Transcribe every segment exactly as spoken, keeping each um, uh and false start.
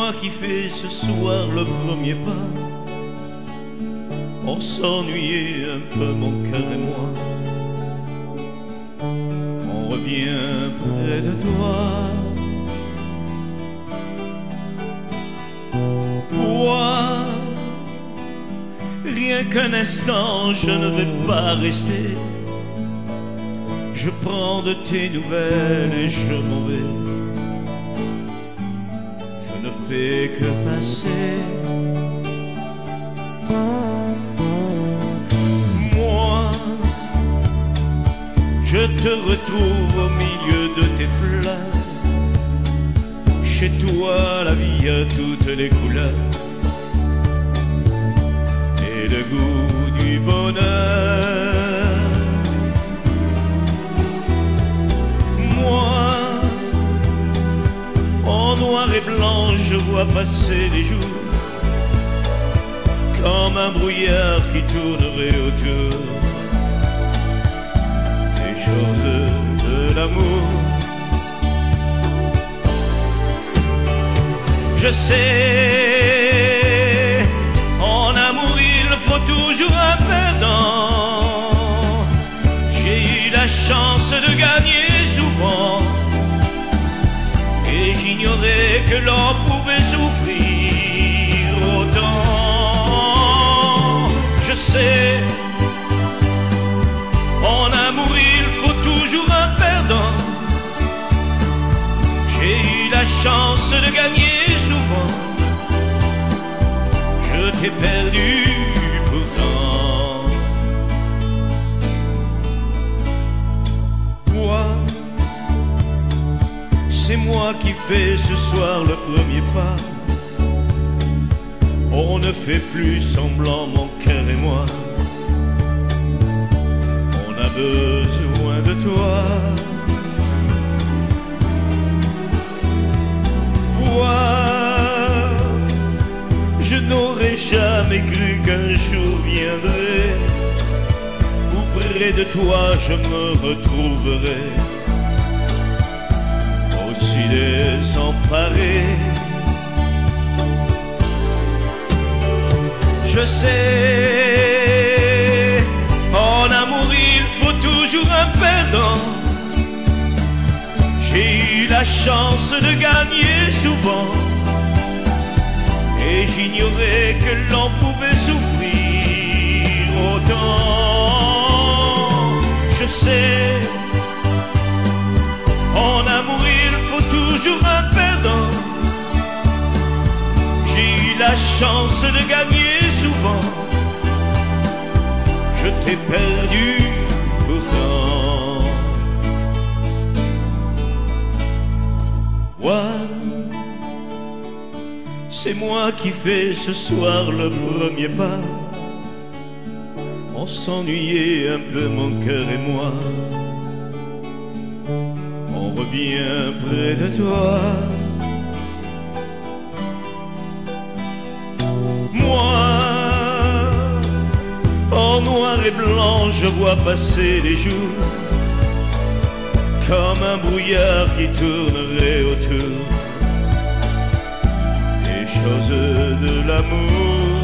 moi qui fais ce soir le premier pas. On s'ennuyait un peu mon cœur et moi. On revient près de toi. Moi, rien qu'un instant, je ne vais pas rester. Je prends de tes nouvelles et je m'en vais. Je ne fais que passer. Moi, je te retrouve au milieu de tes fleurs. Chez toi, la vie a toutes les couleurs et le goût du bonheur. Moi, en noir et blanc, je vois passer les jours comme un brouillard qui tournerait autour des choses de l'amour. Je sais, en amour il faut toujours un perdant. J'ai eu la chance de gagner souvent et j'ignorais que l'on pouvait souffrir autant. Je sais, en amour il faut toujours un perdant. J'ai eu la chance de gagner souvent. Je t'ai perdu pourtant. Toi, c'est moi qui fais ce soir le premier pas. On ne fait plus semblant, mon cœur et moi. On a besoin de toi. Je n'aurais jamais cru qu'un jour viendrait où près de toi je me retrouverais aussi désemparé. Je sais, en amour il faut toujours un perdant. J'ai eu la chance de gagner souvent et j'ignorais que l'on pouvait souffrir autant. Je sais, en amour il faut toujours un perdant. J'ai eu la chance de gagner souvent. Je t'ai perdu pourtant. Voilà, c'est moi qui fais ce soir le premier pas. On s'ennuyait un peu mon cœur et moi. On revient près de toi. Moi, en noir et blanc, je vois passer les jours comme un brouillard qui tournerait autour des choses de l'amour.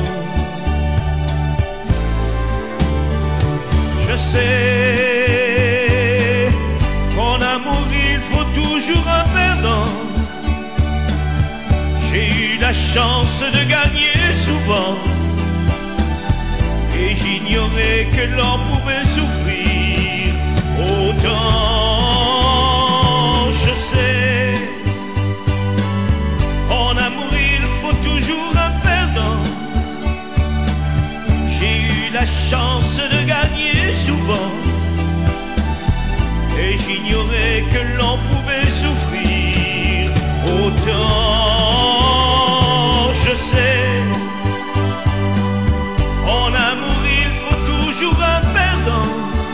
Je sais qu'en amour il faut toujours un perdant. J'ai eu la chance de gagner souvent et j'ignorais que l'on pouvait souffrir autant. Je sais, en amour il faut toujours un perdant. J'ai eu la chance de gagner souvent et j'ignorais que l'on pouvait souffrir autant. Je sais, en amour il faut toujours un perdant.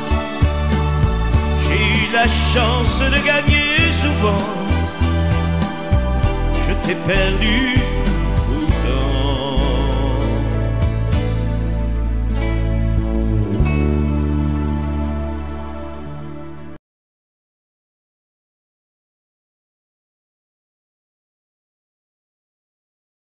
J'ai eu la chance de gagner souvent. Je t'ai perdu